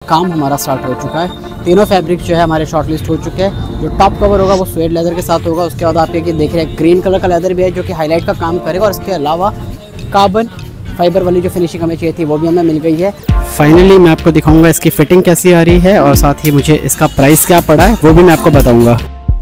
काम हमारा स्टार्ट हो चुका है। तीनों फैब्रिक जो है हमारे शॉर्टलिस्ट हो चुके हैं। जो टॉप कवर होगा वो स्वेड लेदर के साथ होगा। उसके बाद आप ये देख रहे हैं ग्रीन कलर का लेदर भी है जो कि हाईलाइट का काम करेगा। और इसके अलावा कार्बन फाइबर वाली जो फिनिशिंग हमें चाहिए थी वो भी हमें मिल गई है। फाइनली मैं आपको दिखाऊंगा इसकी फिटिंग कैसी आ रही है और साथ ही मुझे इसका प्राइस क्या पड़ा है वो भी मैं आपको बताऊंगा।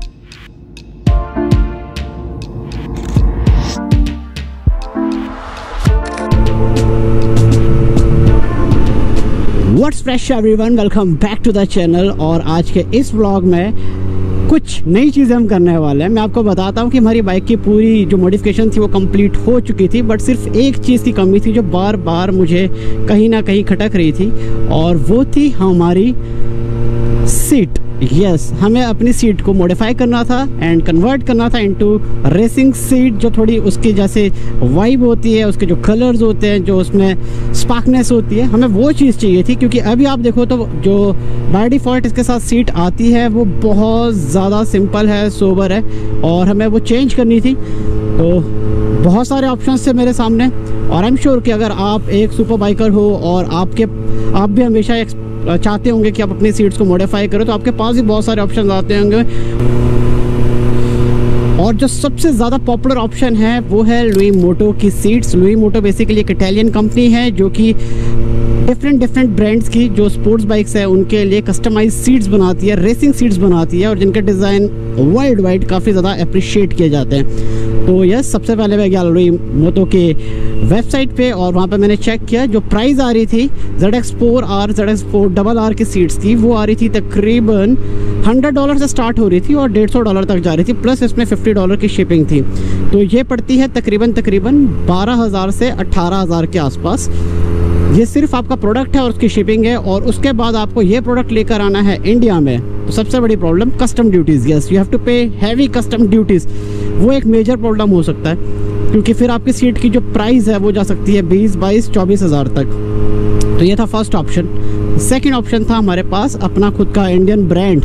What's fresh everyone, welcome back to the channel. और आज के इस व्लॉग में कुछ नई चीज़ें हम करने वाले हैं। मैं आपको बताता हूँ कि हमारी बाइक की पूरी जो मॉडिफिकेशन थी वो कंप्लीट हो चुकी थी, बट सिर्फ एक चीज़ की कमी थी जो बार बार मुझे कहीं ना कहीं खटक रही थी, और वो थी हमारी सीट। यस, हमें अपनी सीट को मॉडिफाई करना था एंड कन्वर्ट करना था इनटू रेसिंग सीट, जो थोड़ी उसकी जैसे वाइब होती है, उसके जो कलर्स होते हैं, जो उसमें स्पार्कनेस होती है, हमें वो चीज़ चाहिए थी। क्योंकि अभी आप देखो तो जो बाय डिफ़ॉल्ट इसके साथ सीट आती है वो बहुत ज़्यादा सिंपल है, सोबर है, और हमें वो चेंज करनी थी। तो बहुत सारे ऑप्शंस थे मेरे सामने, और आई एम श्योर कि अगर आप एक सुपर बाइकर हो और आप भी हमेशा चाहते होंगे कि आप अपनी सीट्स को मॉडिफाई करो, तो आपके पास भी बहुत सारे ऑप्शन आते होंगे। और जो सबसे ज़्यादा पॉपुलर ऑप्शन है वो है लुई मोटो की सीट्स। लुई मोटो बेसिकली एक इटालियन कंपनी है जो कि डिफरेंट ब्रांड्स की जो स्पोर्ट्स बाइक्स है उनके लिए कस्टमाइज सीट्स बनाती है, रेसिंग सीट्स बनाती है, और जिनके डिज़ाइन वर्ल्ड वाइड काफ़ी ज़्यादा अप्रिशिएट किए जाते हैं। तो यस, सबसे पहले मैं गया लुई मोटो के वेबसाइट पे, और वहाँ पे मैंने चेक किया। जो प्राइस आ रही थी ZX4R, ZX4RR की सीट्स की, वो आ रही थी तकरीबन $100 से स्टार्ट हो रही थी और $150 तक जा रही थी, प्लस इसमें $50 की शिपिंग थी। तो ये पड़ती है तकरीबन 12,000 से 18,000 के आसपास। ये सिर्फ आपका प्रोडक्ट है और उसकी शिपिंग है। और उसके बाद आपको ये प्रोडक्ट लेकर आना है इंडिया में, तो सबसे बड़ी problem custom duties. Yes, you have to pay heavy custom duties. वो एक मेजर प्रॉब्लम हो सकता है, क्योंकि फिर आपकी सीट की जो प्राइस है वो जा सकती है 20-24 हज़ार तक। तो ये था फर्स्ट ऑप्शन। सेकंड ऑप्शन था हमारे पास अपना खुद का Indian brand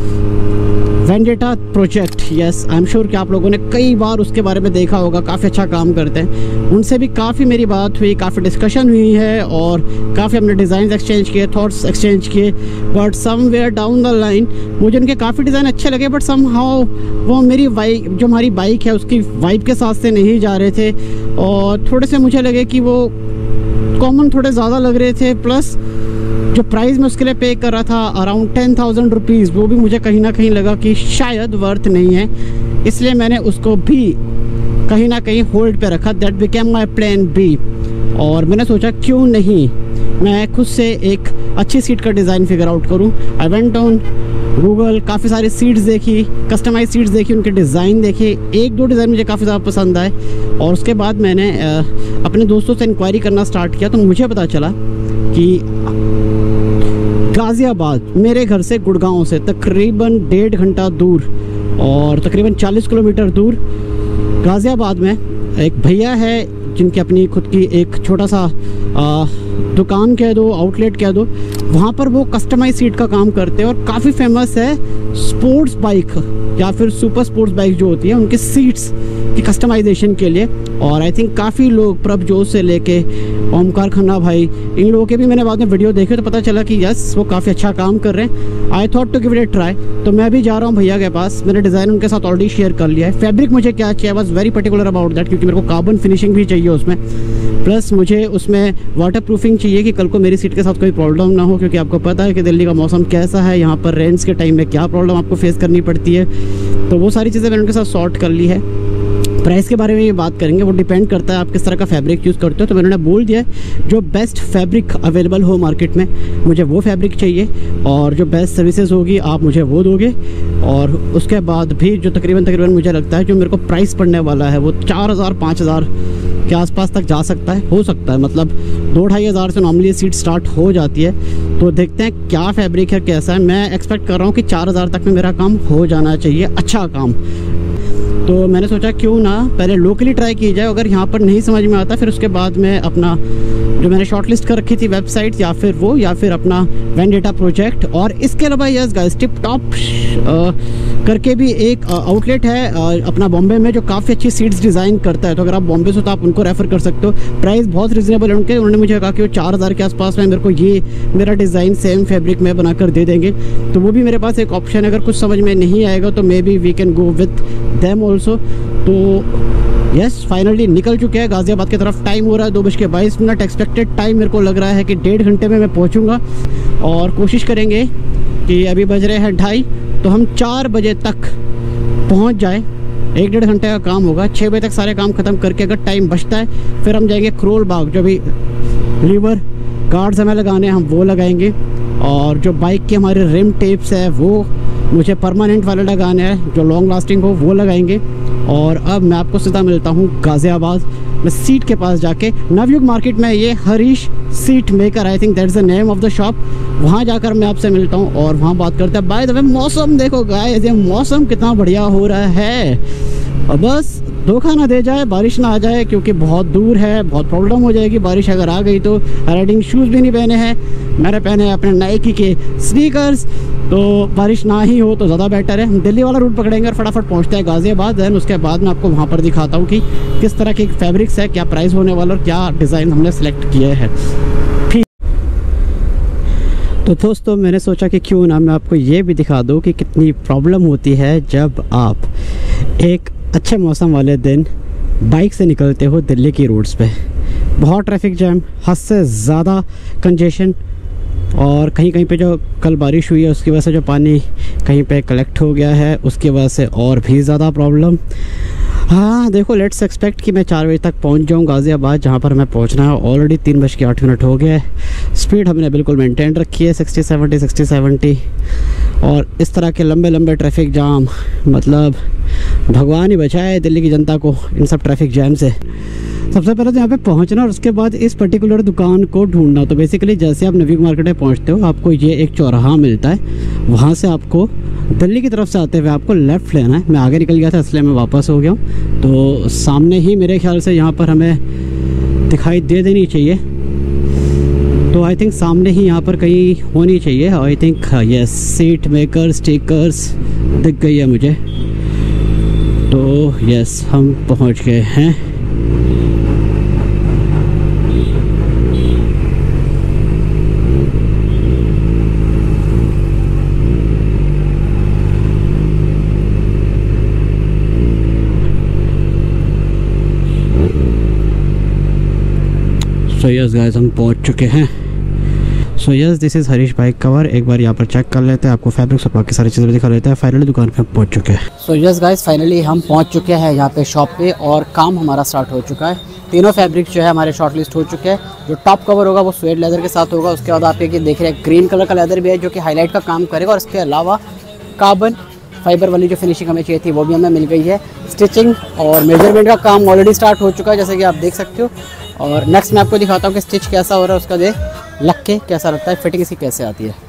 Vendetta project. Yes, I am sure कि आप लोगों ने कई बार उसके बारे में देखा होगा, काफ़ी अच्छा काम करते हैं। उनसे भी काफ़ी मेरी बात हुई, काफ़ी डिस्कशन हुई है, और काफ़ी हमने डिज़ाइन एक्सचेंज किए, थॉट्स एक्सचेंज किए। But somewhere down the line मुझे उनके काफ़ी डिज़ाइन अच्छे लगे, बट समहाउ वो मेरी जो हमारी बाइक है उसकी वाइब के साथ से नहीं जा रहे थे, और थोड़े से मुझे लगे कि वो कॉमन थोड़े ज़्यादा लग रहे थे। प्लस जो प्राइस मैं उसके लिए पे कर रहा था अराउंड 10,000 रुपीज़, वो भी मुझे कहीं ना कहीं लगा कि शायद वर्थ नहीं है, इसलिए मैंने उसको भी कहीं ना कहीं होल्ड पे रखा। That became my plan B. और मैंने सोचा क्यों नहीं मैं खुद से एक अच्छी सीट का डिज़ाइन फिगर आउट करूँ। आई वेंट ऑन गूगल, काफ़ी सारी सीट्स देखी, कस्टमाइज सीट्स देखी, उनके डिज़ाइन देखे। एक दो डिज़ाइन मुझे काफ़ी ज़्यादा पसंद आए, और उसके बाद मैंने अपने दोस्तों से इंक्वायरी करना स्टार्ट किया। तो मुझे पता चला कि गाज़ियाबाद, मेरे घर से गुड़गांव से तकरीबन 1.5 घंटा दूर और तकरीबन 40 किलोमीटर दूर गाज़ियाबाद में एक भैया है जिनकी अपनी खुद की एक छोटा सा दुकान कह दो, आउटलेट कह दो। वहाँ पर वो कस्टमाइज सीट का काम करते हैं, और काफ़ी फेमस है स्पोर्ट्स बाइक या फिर सुपर स्पोर्ट्स बाइक जो होती है उनके सीट्स की कस्टमाइजेशन के लिए। और आई थिंक काफ़ी लोग, प्रभजोत से लेके ओमकार खन्ना भाई, इन लोगों के भी मैंने बाद में वीडियो देखे तो पता चला कि यस वो काफ़ी अच्छा काम कर रहे हैं। I thought to give it a try. तो मैं भी जा रहा हूँ भैया के पास। मैंने डिज़ाइन उनके साथ ऑलरेडी शेयर कर लिया है। फैब्रिक मुझे क्या चाहिए, I was very particular about that, क्योंकि मेरे को कार्बन फिनिशिंग भी चाहिए उसमें, प्लस मुझे उसमें वाटर प्रूफिंग चाहिए कि कल को मेरी सीट के साथ कोई प्रॉब्लम ना हो। क्योंकि आपको पता है कि दिल्ली का मौसम कैसा है, यहाँ पर रेंट्स के टाइम में क्या प्रॉब्लम आपको फेस करनी पड़ती है। तो वो सारी चीज़ें मैंने उनके साथ सॉर्ट कर ली है। प्राइस के बारे में ये बात करेंगे, वो डिपेंड करता है आप किस तरह का फैब्रिक यूज़ करते हो। तो मैंने बोल दिया है जो बेस्ट फैब्रिक अवेलेबल हो मार्केट में मुझे वो फैब्रिक चाहिए, और जो बेस्ट सर्विसेज होगी आप मुझे वो दोगे। और उसके बाद भी जो तकरीबन मुझे लगता है जो मेरे को प्राइस पड़ने वाला है वो 4,000-5,000 के आसपास तक जा सकता है, हो सकता है। मतलब 2-2.5 हज़ार से नॉर्मली सीट स्टार्ट हो जाती है। तो देखते हैं क्या फैब्रिक है, कैसा है। मैं एक्सपेक्ट कर रहा हूँ कि 4,000 तक में मेरा काम हो जाना चाहिए, अच्छा काम। तो मैंने सोचा क्यों ना पहले लोकली ट्राई की जाए, अगर यहाँ पर नहीं समझ में आता फिर उसके बाद में अपना जो मैंने शॉर्ट लिस्ट कर रखी थी वेबसाइट या फिर वो या फिर अपना वेंडेटा प्रोजेक्ट। और इसके अलावा यस गाइस टिप टॉप करके भी एक आउटलेट है अपना बॉम्बे में जो काफ़ी अच्छी सीड्स डिज़ाइन करता है। तो अगर आप बॉम्बे से तो आप उनको रेफ़र कर सकते हो। प्राइस बहुत रिजनेबल है उनके। उन्होंने मुझे कहा कि वो 4000 के आसपास में मेरे को ये मेरा डिज़ाइन सेम फैब्रिक में बनाकर दे देंगे। तो वो भी मेरे पास एक ऑप्शन है, अगर कुछ समझ में नहीं आएगा तो maybe we can go with them also. तो यस फाइनली निकल चुके हैं गाज़ियाबाद की तरफ। टाइम हो रहा है 2:22। एक्सपेक्टेड टाइम मेरे को लग रहा है कि 1.5 घंटे में मैं पहुंचूंगा और कोशिश करेंगे कि अभी बज रहे हैं 2:30 तो हम 4 बजे तक पहुंच जाए। 1-1.5 घंटे का काम होगा। 6 बजे तक सारे काम ख़त्म करके अगर टाइम बचता है फिर हम जाएंगे करोल बाग, जो भी लीवर गार्ड्स हमें लगाने हम वो लगाएंगे। और जो बाइक के हमारे रिम टेप्स है वो मुझे परमानेंट वाले लगाने हैं, जो लॉन्ग लास्टिंग हो वो लगाएंगे। और अब मैं आपको सीधा मिलता हूँ गाज़ियाबाद में सीट के पास जाके। नवयुग मार्केट में ये Harish seat maker, I think that's the name of the shop, वहाँ जाकर मैं आपसे मिलता हूँ और वहाँ बात करते हैं। बाय द वे मौसम देखो गाइस, ये मौसम कितना बढ़िया हो रहा है। और बस धोखा ना दे जाए, बारिश ना आ जाए, क्योंकि बहुत दूर है, बहुत प्रॉब्लम हो जाएगी बारिश अगर आ गई तो। राइडिंग शूज़ भी नहीं पहने हैं मैंने, पहने हैं अपने नाइकी के स्नीकर्स। तो बारिश ना ही हो तो ज़्यादा बेटर है। हम दिल्ली वाला रूट पकड़ेंगे और फटाफट पहुंचते हैं गाज़ियाबाद। दैन उसके बाद मैं आपको वहां पर दिखाता हूं कि किस तरह के फैब्रिक्स है, क्या प्राइस होने वाला और क्या डिज़ाइन हमने सेलेक्ट किए हैं। ठीक तो दोस्तों मैंने सोचा कि क्यों ना मैं आपको ये भी दिखा दूं कि कितनी प्रॉब्लम होती है जब आप एक अच्छे मौसम वाले दिन बाइक से निकलते हो दिल्ली की रोड्स पे। बहुत ट्रैफिक जैम, हद से ज़्यादा कंजेशन, और कहीं कहीं पे जो कल बारिश हुई है उसकी वजह से जो पानी कहीं पे कलेक्ट हो गया है उसकी वजह से और भी ज़्यादा प्रॉब्लम। हाँ देखो, लेट्स एक्सपेक्ट कि मैं 4 बजे तक पहुंच जाऊं गाज़ियाबाद, जहां पर मैं पहुंचना है। ऑलरेडी 3:08 हो गया है। स्पीड हमने बिल्कुल मेंटेन रखी है 60-70। और इस तरह के लंबे लंबे ट्रैफिक जाम, मतलब भगवान ही बचाए दिल्ली की जनता को इन सब ट्रैफिक जैम से। सबसे पहले तो यहाँ पे पहुँचना और उसके बाद इस पर्टिकुलर दुकान को ढूंढना। तो बेसिकली जैसे आप नवयुग मार्केट में पहुँचते हो आपको ये एक चौराहा मिलता है, वहाँ से आपको दिल्ली की तरफ से आते हुए आपको लेफ़्ट लेना है। मैं आगे निकल गया था इसलिए मैं वापस हो गया हूँ। तो सामने ही मेरे ख्याल से यहाँ पर हमें दिखाई दे देनी चाहिए। तो आई थिंक सामने ही यहाँ पर कहीं होनी चाहिए। I think yes, seat maker stickers दिख गई है मुझे। तो यस हम पहुँच गए हैं। सो यस गाइस हम पहुंच चुके हैं। So yes this is Harish bike cover. एक बार यहाँ पर चेक कर लेते हैं, आपको फैब्रिक्स और बाकी सारी चीज़ें दिखा लेते हैं। फाइनली दुकान पे हम पहुंच चुके हैं। सो यस गाइस फाइनली हम पहुंच चुके हैं यहाँ पे शॉप पे और काम हमारा स्टार्ट हो चुका है। तीनों फैब्रिक्स जो है हमारे शॉर्ट लिस्ट हो चुके हैं। जो टॉप कवर होगा वो स्वेड लेदर के साथ होगा। उसके बाद आप ये देख रहे हैं ग्रीन कलर का लेदर भी है जो कि हाईलाइट का काम करेगा। और इसके अलावा कार्बन फाइबर वाली जो फिनिशिंग हमें चाहिए थी वो भी हमें मिल गई है। स्टिचिंग और मेजरमेंट का काम ऑलरेडी स्टार्ट हो चुका है जैसे कि आप देख सकते हो। और नेक्स्ट मैं आपको दिखाता हूँ कि स्टिच कैसा हो रहा है, उसका दे लग के कैसा लगता है, फिटिंग इसकी कैसे आती है।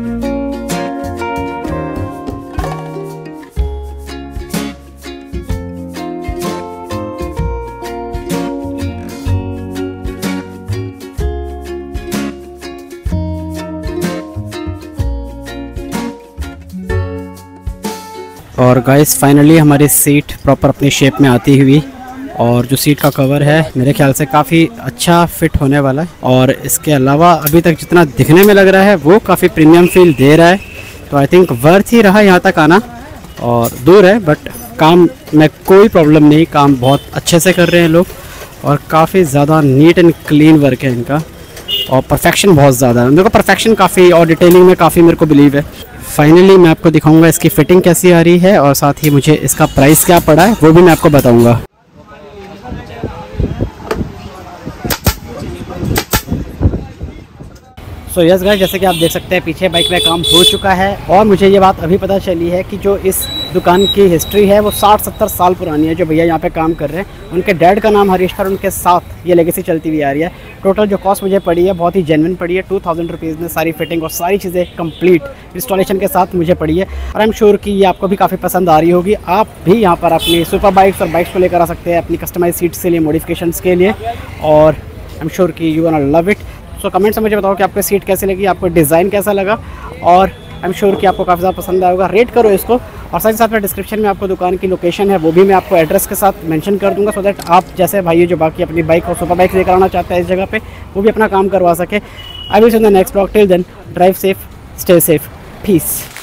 और गाइस फाइनली हमारी सीट प्रॉपर अपनी शेप में आती हुई, और जो सीट का कवर है मेरे ख्याल से काफ़ी अच्छा फिट होने वाला है। और इसके अलावा अभी तक जितना दिखने में लग रहा है वो काफ़ी प्रीमियम फील दे रहा है। तो आई थिंक वर्थ ही रहा यहाँ तक आना। और दूर है बट काम में कोई प्रॉब्लम नहीं, काम बहुत अच्छे से कर रहे हैं लोग और काफ़ी ज़्यादा नीट एंड क्लीन वर्क है इनका। और परफेक्शन बहुत ज़्यादा है, मेरे को परफेक्शन काफ़ी और डिटेलिंग में काफ़ी मेरे को बिलीव है। फाइनली मैं आपको दिखाऊंगा इसकी फ़िटिंग कैसी आ रही है और साथ ही मुझे इसका प्राइस क्या पड़ा है वो भी मैं आपको बताऊंगा। सो यस गाइस, जैसे कि आप देख सकते हैं पीछे बाइक में काम हो चुका है और मुझे ये बात अभी पता चली है कि जो इस दुकान की हिस्ट्री है वो 60-70 साल पुरानी है। जो भैया यहाँ पे काम कर रहे हैं उनके डैड का नाम हरीश था, उनके साथ ये लेगेसी चलती हुई आ रही है। टोटल जो कॉस्ट मुझे पड़ी है बहुत ही जेन्युइन पड़ी है, 2000 रुपीज़ में सारी फिटिंग और सारी चीज़ें कंप्लीट इंस्टॉलेशन के साथ मुझे पड़ी है। और आई एम श्योर कि ये आपको भी काफ़ी पसंद आ रही होगी। आप भी यहाँ पर अपनी सुपर बाइक्स और बाइक्स को लेकर आ सकते हैं अपनी कस्टमाइज सीट्स के लिए, मॉडिफिकेशंस के लिए, और आई एम श्योर कि you gonna love it. So comment से मुझे बताओ कि आपको सीट कैसी लगी, आपको डिज़ाइन कैसा लगा, और आई एम श्योर कि आपको काफ़ी ज़्यादा पसंद आएगा। रेट करो इसको, और साथ ही साथ में डिस्क्रिप्शन में आपको दुकान की लोकेशन है वो भी मैं आपको एड्रेस के साथ मेंशन कर दूंगा, सो दैट आप जैसे भाई जो बाकी अपनी बाइक और सुपर बाइक लेकर आना चाहते हैं इस जगह पे वो भी अपना काम करवा सके। I will see you in the next blog. Till then drive safe, stay safe, piece.